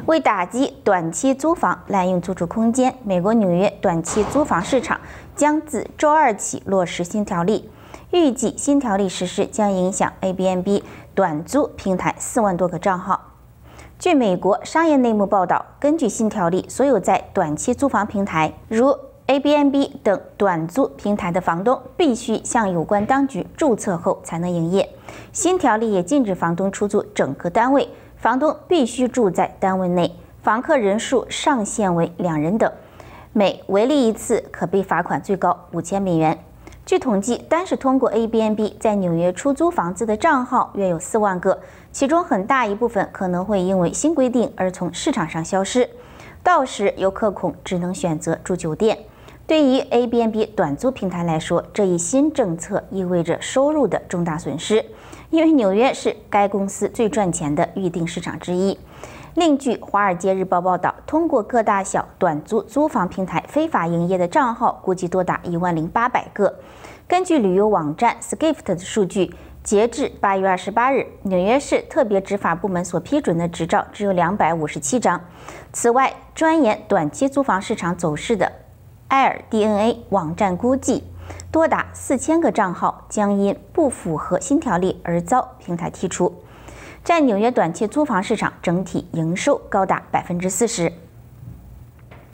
为打击短期租房滥用租住空间，美国纽约短期租房市场将自周二起落实新条例。预计新条例实施将影响 Airbnb 短租平台4万多个账号。据美国商业内幕报道，根据新条例，所有在短期租房平台如 Airbnb 等短租平台的房东必须向有关当局注册后才能营业。新条例也禁止房东出租整个单位，房东必须住在单位内，房客人数上限为2人等，每违例一次可被罚款最高5000美元。据统计，单是通过 Airbnb 在纽约出租房子的账号约有4万个，其中很大一部分可能会因为新规定而从市场上消失，到时游客恐只能选择住酒店。对于 Airbnb 短租平台来说，这一新政策意味着收入的重大损失，因为纽约是该公司最赚钱的预订市场之一。另据《华尔街日报》报道，通过各大小短租租房平台非法营业的账号估计多达10800个。根据旅游网站 Skift 的数据，截至8月28日，纽约市特别执法部门所批准的执照只有257张。此外，钻研短期租房市场走势的AirDNA 网站估计，多达4000个账号将因不符合新条例而遭平台剔除，占纽约短期租房市场整体营收高达40%。